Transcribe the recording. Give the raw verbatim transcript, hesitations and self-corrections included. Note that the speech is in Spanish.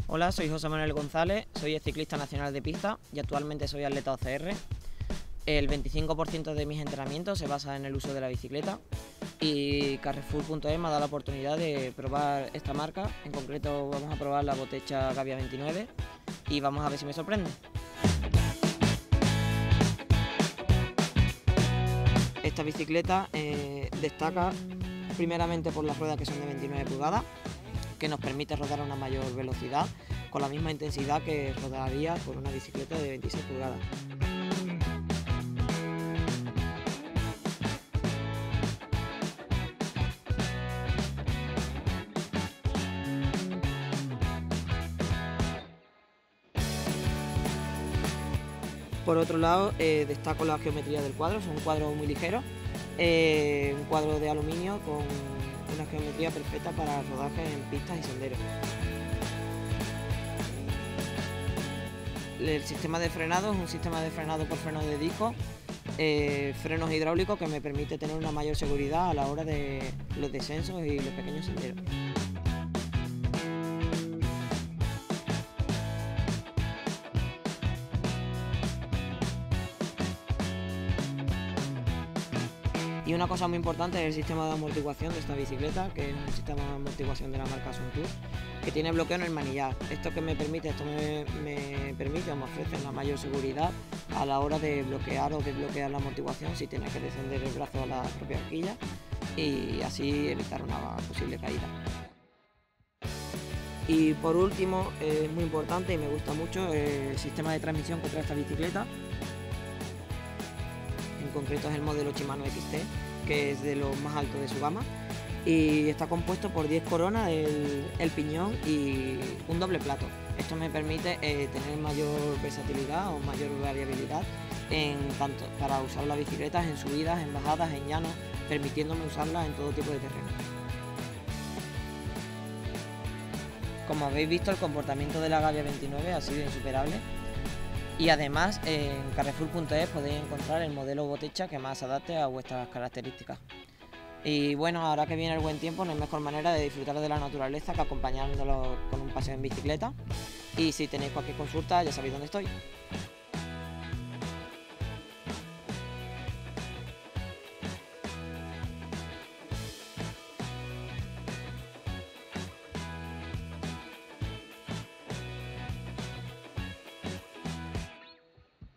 Hola, soy José Manuel González, soy ciclista nacional de pista y actualmente soy atleta O C R. El veinticinco por ciento de mis entrenamientos se basa en el uso de la bicicleta y Carrefour punto es me ha dado la oportunidad de probar esta marca. En concreto vamos a probar la Botecha Gavia veintinueve y vamos a ver si me sorprende. Esta bicicleta eh, destaca primeramente por las ruedas que son de veintinueve pulgadas, que nos permite rodar a una mayor velocidad con la misma intensidad que rodaría por una bicicleta de veintiséis pulgadas. Por otro lado, eh, destaco la geometría del cuadro, es un cuadro muy ligero, eh, un cuadro de aluminio con una geometría perfecta para rodaje en pistas y senderos. El sistema de frenado es un sistema de frenado por freno de disco, eh, frenos hidráulicos que me permite tener una mayor seguridad a la hora de los descensos y los pequeños senderos. Y una cosa muy importante es el sistema de amortiguación de esta bicicleta, que es un sistema de amortiguación de la marca Suntour, que tiene bloqueo en el manillar. Esto que me permite, esto me, me permite o me ofrece una mayor seguridad a la hora de bloquear o desbloquear la amortiguación si tienes que descender el brazo a la propia horquilla y así evitar una posible caída. Y por último, es muy importante y me gusta mucho el sistema de transmisión que trae esta bicicleta. En concreto es el modelo Shimano X T, que es de los más altos de su gama y está compuesto por diez coronas, el, el piñón y un doble plato. Esto me permite eh, tener mayor versatilidad o mayor variabilidad en tanto para usar las bicicletas en subidas, en bajadas, en llanos, permitiéndome usarlas en todo tipo de terreno. Como habéis visto, el comportamiento de la Gavia veintinueve ha sido insuperable. Y además en Carrefour punto es podéis encontrar el modelo Botecha que más se adapte a vuestras características. Y bueno, ahora que viene el buen tiempo no hay mejor manera de disfrutar de la naturaleza que acompañándolo con un paseo en bicicleta. Y si tenéis cualquier consulta ya sabéis dónde estoy.